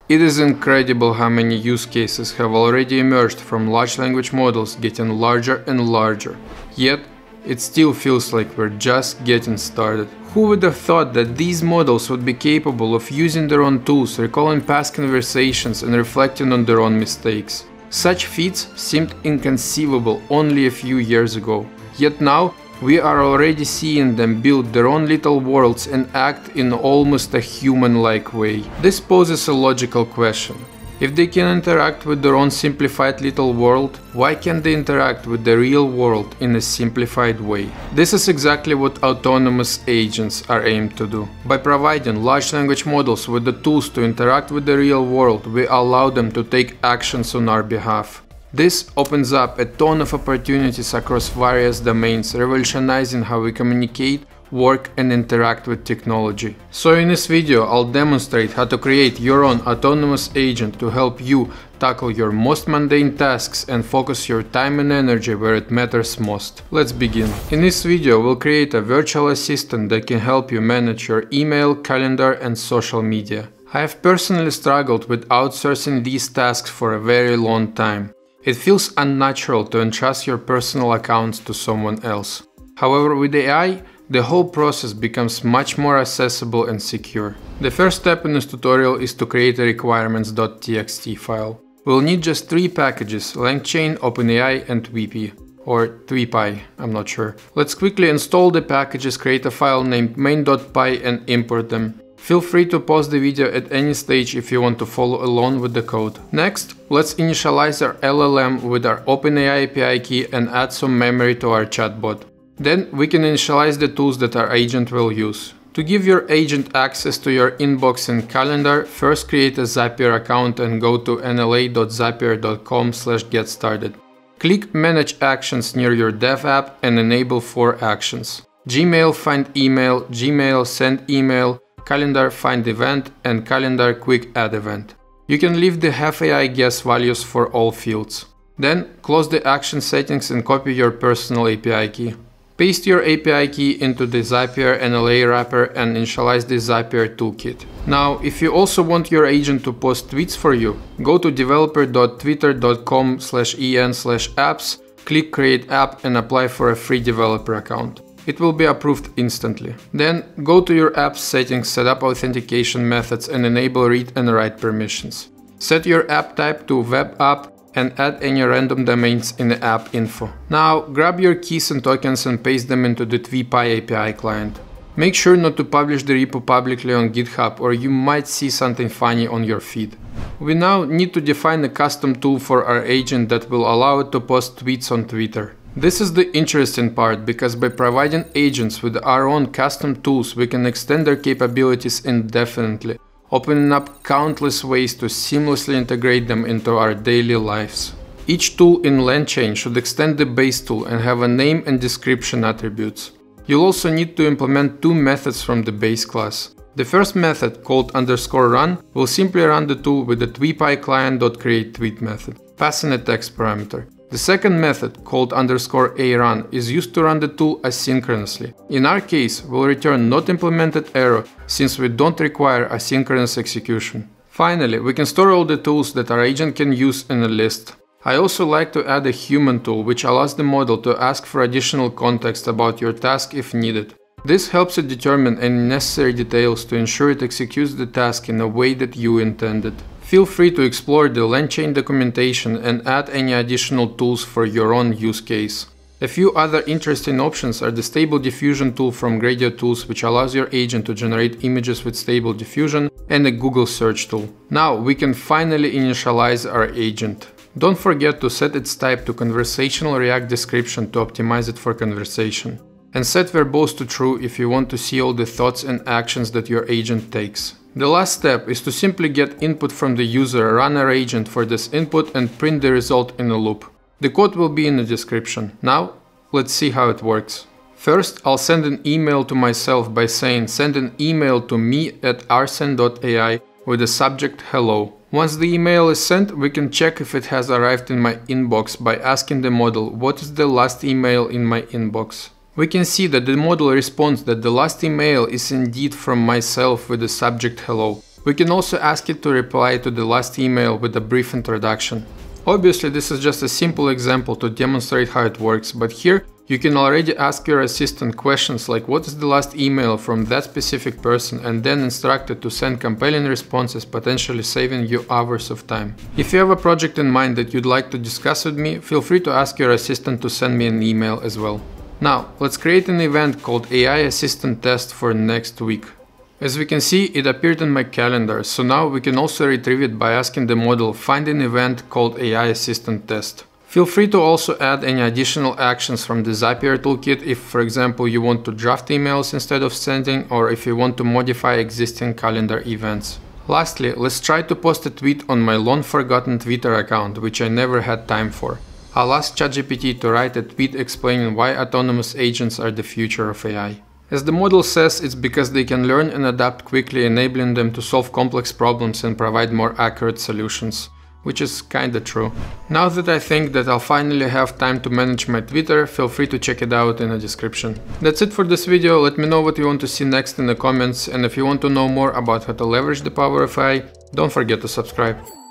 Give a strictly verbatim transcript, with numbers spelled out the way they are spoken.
It is incredible how many use cases have already emerged from large language models getting larger and larger. Yet, it still feels like we're just getting started. Who would have thought that these models would be capable of using their own tools, recalling past conversations, and reflecting on their own mistakes? Such feats seemed inconceivable only a few years ago. Yet now, we are already seeing them build their own little worlds and act in almost a human-like way. This poses a logical question. If they can interact with their own simplified little world, why can't they interact with the real world in a simplified way? This is exactly what autonomous agents are aimed to do. By providing large language models with the tools to interact with the real world, we allow them to take actions on our behalf. This opens up a ton of opportunities across various domains, revolutionizing how we communicate, work and interact with technology. So in this video I'll demonstrate how to create your own autonomous agent to help you tackle your most mundane tasks and focus your time and energy where it matters most. Let's begin. In this video we'll create a virtual assistant that can help you manage your email, calendar and social media. I have personally struggled with outsourcing these tasks for a very long time. It feels unnatural to entrust your personal accounts to someone else. However, with A I, the whole process becomes much more accessible and secure. The first step in this tutorial is to create a requirements dot t x t file. We'll need just three packages: Langchain, OpenAI and Tweepy. Or Tweepy, I'm not sure. Let's quickly install the packages, create a file named main dot p y and import them. Feel free to pause the video at any stage if you want to follow along with the code. Next, let's initialize our L L M with our OpenAI A P I key and add some memory to our chatbot. Then we can initialize the tools that our agent will use. To give your agent access to your inbox and calendar, first create a Zapier account and go to n l a dot zapier dot com slash get started. Click Manage Actions near your dev app and enable four actions: Gmail, find email, Gmail, send email, Calendar, find event, and Calendar, quick add event. You can leave the have A I guess values for all fields. Then close the action settings and copy your personal A P I key. Paste your A P I key into the Zapier N L A wrapper and initialize the Zapier toolkit. Now, if you also want your agent to post tweets for you, go to developer dot twitter dot com slash en slash apps, click Create App and apply for a free developer account. It will be approved instantly. Then go to your app's settings, set up authentication methods and enable read and write permissions. Set your app type to web app and add any random domains in the app info. Now grab your keys and tokens and paste them into the Tweepy A P I client. Make sure not to publish the repo publicly on GitHub or you might see something funny on your feed. We now need to define a custom tool for our agent that will allow it to post tweets on Twitter. This is the interesting part, because by providing agents with our own custom tools, we can extend their capabilities indefinitely, opening up countless ways to seamlessly integrate them into our daily lives. Each tool in Langchain should extend the base tool and have a name and description attributes. You'll also need to implement two methods from the base class. The first method, called underscore run, will simply run the tool with the tweepy client.createTweet method, passing a text parameter. The second method, called underscore a run, is used to run the tool asynchronously. In our case, we'll return not implemented error, since we don't require asynchronous execution. Finally, we can store all the tools that our agent can use in a list. I also like to add a human tool, which allows the model to ask for additional context about your task if needed. This helps it determine any necessary details to ensure it executes the task in a way that you intended. Feel free to explore the Langchain documentation and add any additional tools for your own use case. A few other interesting options are the Stable Diffusion tool from Gradio Tools, which allows your agent to generate images with Stable Diffusion, and a Google search tool. Now we can finally initialize our agent. Don't forget to set its type to conversational React description to optimize it for conversation. And set verbose to true if you want to see all the thoughts and actions that your agent takes. The last step is to simply get input from the user, run our agent for this input and print the result in a loop. The code will be in the description. Now, let's see how it works. First, I'll send an email to myself by saying send an email to me at arsen dot A I with the subject hello. Once the email is sent, we can check if it has arrived in my inbox by asking the model what is the last email in my inbox. We can see that the model responds that the last email is indeed from myself with the subject hello. We can also ask it to reply to the last email with a brief introduction. Obviously, this is just a simple example to demonstrate how it works, but here you can already ask your assistant questions like what is the last email from that specific person, and then instruct it to send compelling responses, potentially saving you hours of time. If you have a project in mind that you'd like to discuss with me, feel free to ask your assistant to send me an email as well. Now, let's create an event called A I Assistant Test for next week. As we can see, it appeared in my calendar, so now we can also retrieve it by asking the model find an event called A I Assistant Test. Feel free to also add any additional actions from the Zapier toolkit if, for example, you want to draft emails instead of sending, or if you want to modify existing calendar events. Lastly, let's try to post a tweet on my long-forgotten Twitter account, which I never had time for. I'll ask ChatGPT to write a tweet explaining why autonomous agents are the future of A I. As the model says, it's because they can learn and adapt quickly, enabling them to solve complex problems and provide more accurate solutions. Which is kinda true. Now that I think that I'll finally have time to manage my Twitter, feel free to check it out in the description. That's it for this video. Let me know what you want to see next in the comments, and if you want to know more about how to leverage the power of A I, don't forget to subscribe.